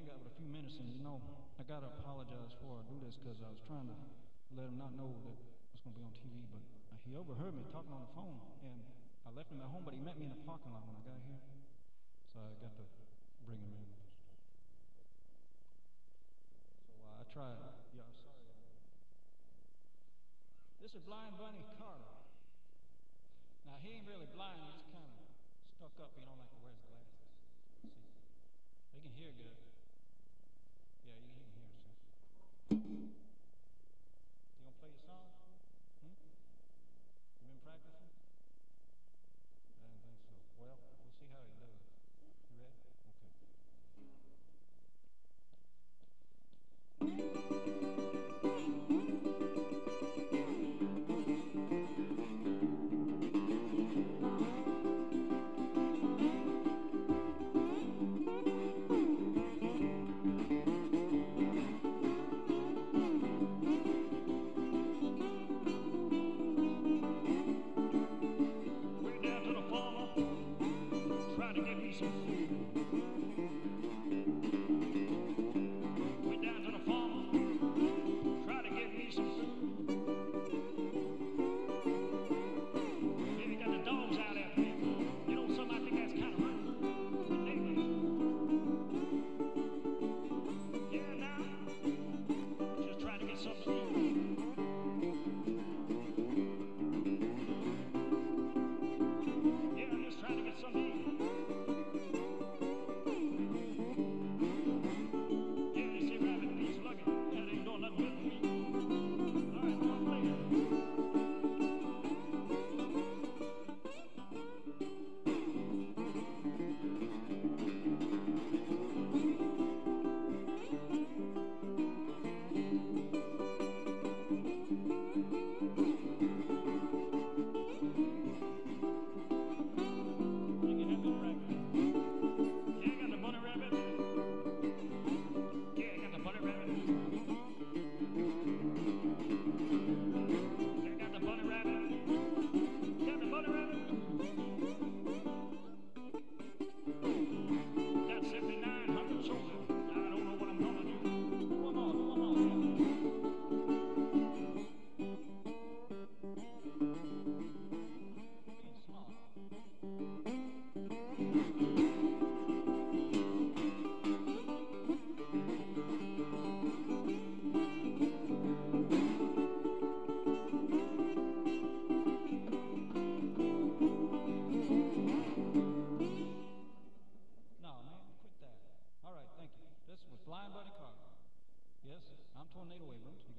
got with a few minutes, and you know, I gotta apologize before I do this because I was trying to let him not know that it's gonna be on TV, but he overheard me talking on the phone, and I left him at home, but he met me in the parking lot when I got here, so I got to bring him in. So I tried. Yeah, I'm sorry. This is Blind Bunny Carter. Now he ain't really blind; he's kind of stuck up. He don't like to wear his glasses. See, they can hear good. Yeah, he can hear. See, you gonna play your song? You been practicing? I didn't think so. Well, we'll see how he does. You ready? Blind Bunny Carter. Yes, I'm Tornado Abrams.